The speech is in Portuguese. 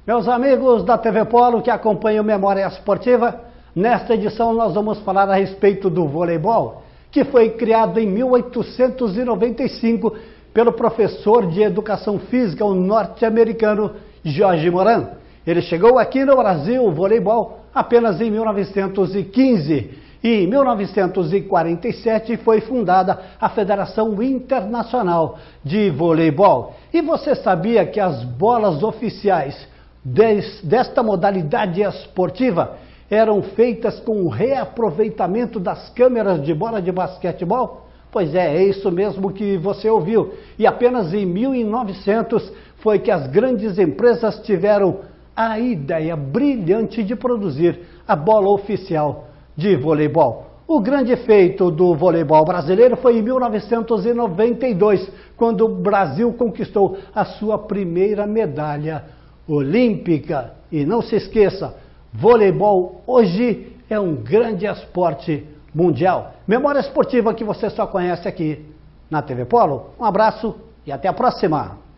Meus amigos da TV Polo que acompanham Memória Esportiva, nesta edição nós vamos falar a respeito do voleibol, que foi criado em 1895 pelo professor de educação física, o norte-americano George Moran. Ele chegou aqui no Brasil, o voleibol, apenas em 1915. E em 1947 foi fundada a Federação Internacional de Voleibol. E você sabia que as bolas oficiais desta modalidade esportiva eram feitas com o reaproveitamento das câmeras de bola de basquetebol? Pois é isso mesmo que você ouviu. E apenas em 1900 foi que as grandes empresas tiveram a ideia brilhante de produzir a bola oficial de voleibol. O grande feito do voleibol brasileiro foi em 1992, quando o Brasil conquistou a sua primeira medalha olímpica. E não se esqueça, voleibol hoje é um grande esporte mundial. Memória esportiva que você só conhece aqui na TV Polo. Um abraço e até a próxima!